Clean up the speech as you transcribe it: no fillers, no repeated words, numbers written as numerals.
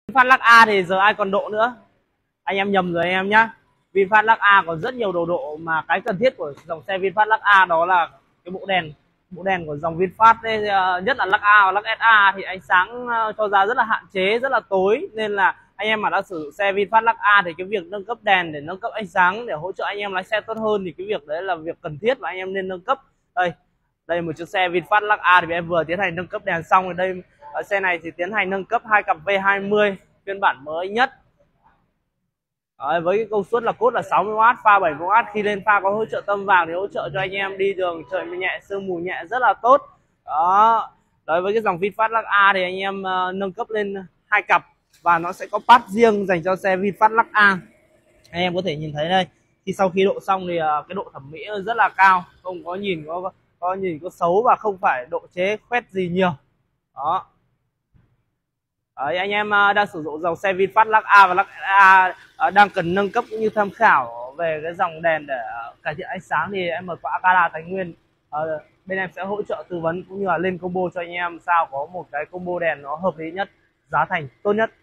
VinFast Lux A thì giờ ai còn độ nữa, anh em nhầm rồi anh em nhá. VinFast Lux A còn rất nhiều đồ độ, mà cái cần thiết của dòng xe VinFast Lux A đó là cái bộ đèn của dòng VinFast ấy, nhất là Lux A và Lux SA thì ánh sáng cho ra rất là hạn chế, rất là tối, nên là anh em mà đã sử dụng xe VinFast Lux A thì cái việc nâng cấp đèn để nâng cấp ánh sáng để hỗ trợ anh em lái xe tốt hơn thì cái việc đấy là việc cần thiết và anh em nên nâng cấp. Đây một chiếc xe VinFast Lux A thì em vừa tiến hành nâng cấp đèn xong rồi. Đây ở xe này thì tiến hành nâng cấp hai cặp V20 phiên bản mới nhất. Đấy, với cái công suất là cốt là 60W, pha 70W. Khi lên pha có hỗ trợ tông vàng thì hỗ trợ cho anh em đi đường trời nhẹ, sương mù nhẹ rất là tốt. Đó. Đấy, với cái dòng VinFast Lux A thì anh em nâng cấp lên hai cặp và nó sẽ có pad riêng dành cho xe VinFast Lux A. Anh em có thể nhìn thấy đây, sau khi độ xong thì cái độ thẩm mỹ rất là cao, không có nhìn có xấu và không phải độ chế khoét gì nhiều. Đó. Đấy, anh em đang sử dụng dòng xe VinFast Lux A và Lux A đang cần nâng cấp cũng như tham khảo về cái dòng đèn để cải thiện ánh sáng thì em mời qua Akara Thái Nguyên. Bên em sẽ hỗ trợ tư vấn cũng như là lên combo cho anh em sao có một cái combo đèn nó hợp lý nhất, giá thành tốt nhất.